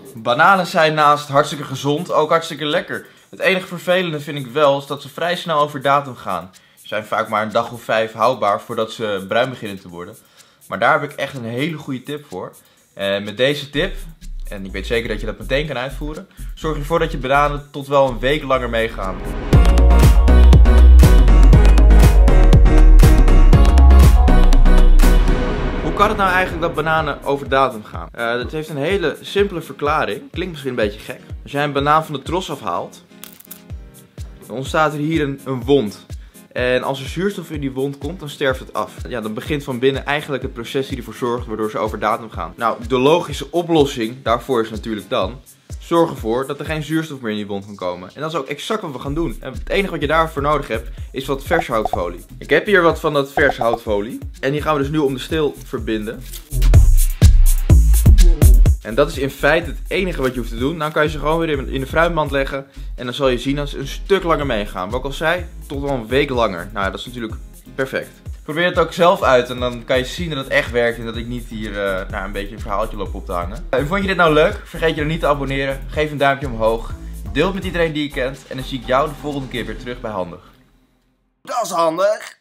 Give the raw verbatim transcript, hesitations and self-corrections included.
Bananen zijn naast hartstikke gezond ook hartstikke lekker. Het enige vervelende vind ik wel is dat ze vrij snel over datum gaan. Ze zijn vaak maar een dag of vijf houdbaar voordat ze bruin beginnen te worden. Maar daar heb ik echt een hele goede tip voor. En met deze tip, en ik weet zeker dat je dat meteen kan uitvoeren, zorg ervoor dat je bananen tot wel een week langer meegaan. Hoe kan het nou eigenlijk dat bananen over datum gaan? Uh, dat heeft een hele simpele verklaring. Klinkt misschien een beetje gek. Als jij een banaan van de tros afhaalt, dan ontstaat er hier een, een wond. En als er zuurstof in die wond komt, dan sterft het af. Ja, dan begint van binnen eigenlijk het proces die ervoor zorgt waardoor ze over datum gaan. Nou, de logische oplossing daarvoor is natuurlijk dan: zorg ervoor dat er geen zuurstof meer in die wond kan komen. En dat is ook exact wat we gaan doen. En het enige wat je daarvoor nodig hebt, is wat verse houtfolie. Ik heb hier wat van dat verse houtfolie. En die gaan we dus nu om de steel verbinden. En dat is in feite het enige wat je hoeft te doen. Dan kan je ze gewoon weer in de fruitmand leggen. En dan zal je zien dat ze een stuk langer meegaan. Wat ik al zei, tot wel een week langer. Nou, dat is natuurlijk perfect. Probeer het ook zelf uit en dan kan je zien dat het echt werkt. En dat ik niet hier uh, nou, een beetje een verhaaltje loop op te hangen. En vond je dit nou leuk? Vergeet je dan niet te abonneren. Geef een duimpje omhoog. Deel het met iedereen die je kent. En dan zie ik jou de volgende keer weer terug bij Handig. Dat is handig.